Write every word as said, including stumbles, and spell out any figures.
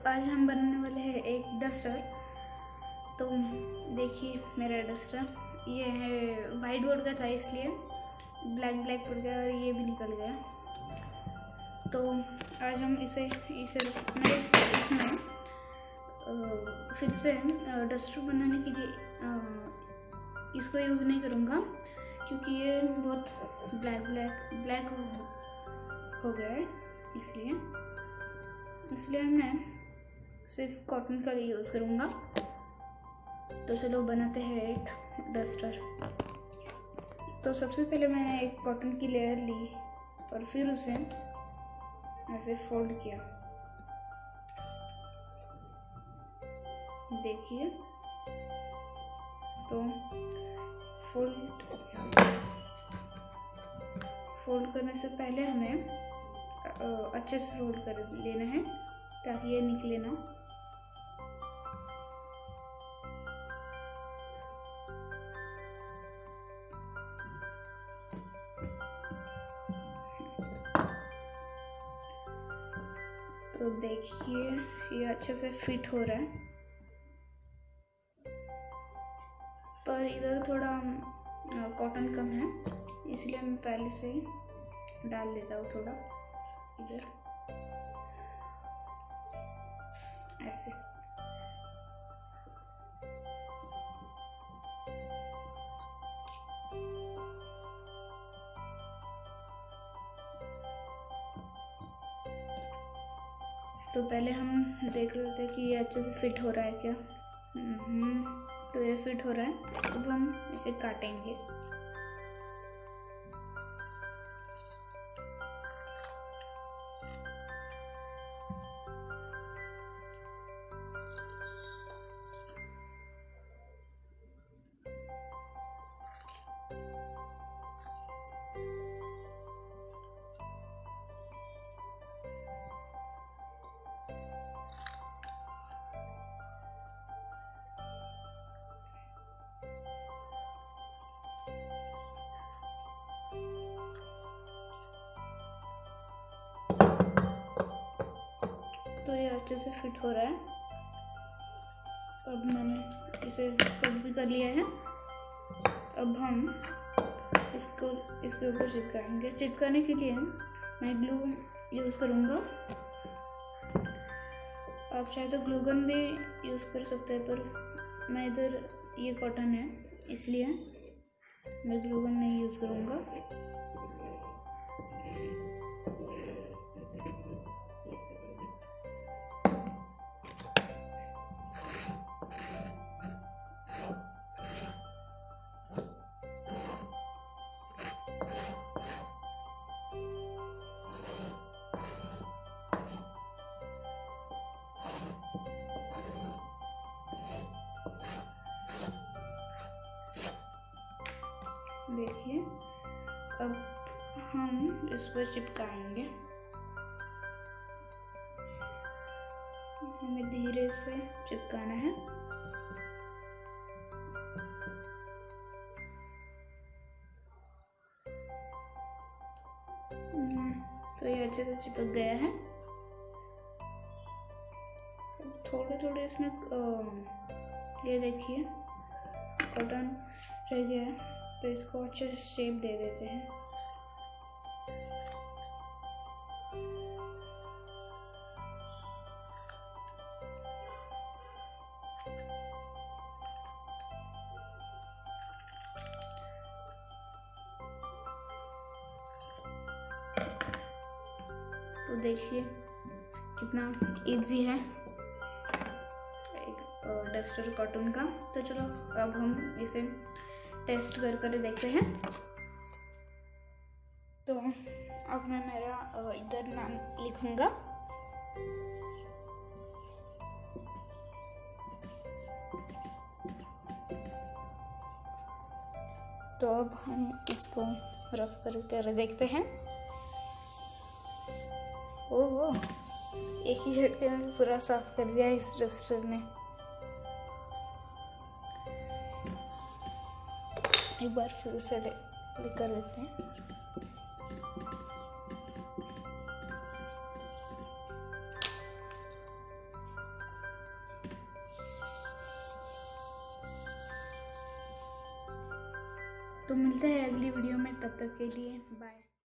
आज हम बनाने वाले हैं एक डस्टर। तो देखिए मेरा डस्टर, ये है वाइट बोर्ड का था इसलिए ब्लैक ब्लैक पड़ गया और ये भी निकल गया। तो आज हम इसे इसे मैं इस, इसमें आ, फिर से डस्टर बनाने के लिए आ, इसको यूज़ नहीं करूँगा क्योंकि ये बहुत ब्लैक ब्लैक ब्लैक हो गया है, इसलिए इसलिए मैं सिर्फ कॉटन का यूज़ करूँगा। तो चलो बनाते हैं एक डस्टर। तो सबसे पहले मैंने एक कॉटन की लेयर ली और फिर उसे ऐसे फोल्ड किया। देखिए, तो फोल्ड फोल्ड करने से पहले हमें अच्छे से फोल्ड कर लेना है ताकि ये निकले ना। तो देखिए ये अच्छे से फिट हो रहा है, पर इधर थोड़ा कॉटन कम है इसलिए मैं पहले से ही डाल देता हूँ थोड़ा इधर ऐसे। तो पहले हम देख रहे थे कि ये अच्छे से फिट हो रहा है क्या। तो ये फिट हो रहा है। अब हम इसे काटेंगे। तो ये अच्छे से फिट हो रहा है। अब मैंने इसे कट भी कर लिया है। अब हम इसको इसके ऊपर चिपकाएंगे। चिपकाने के लिए मैं ग्लू यूज़ करूँगा। आप चाहे तो ग्लू गन भी यूज़ कर सकते हैं, पर मैं इधर ये कॉटन है इसलिए मैं ग्लू गन नहीं यूज़ करूँगा। देखिए, अब हम इस पर चिपकाएंगे। हमें धीरे से चिपकाना है। तो ये अच्छे से चिपक गया है। थोड़े थोड़े इसमें ये देखिए कॉटन रह गया है, तो इसको अच्छे से शेप दे देते हैं। तो देखिए कितना इजी है एक डस्टर कॉटन का। तो चलो अब हम इसे टेस्ट कर कर देखते हैं। तो अब मैं मेरा इधर नाम लिखूंगा। तो अब हम इसको रफ कर कर देखते हैं। ओह, एक ही झटके में पूरा साफ कर दिया इस डस्टर ने। एक बार फिर से क्लिक कर लेते हैं। तो मिलते हैं अगली वीडियो में, तब तक के लिए बाय।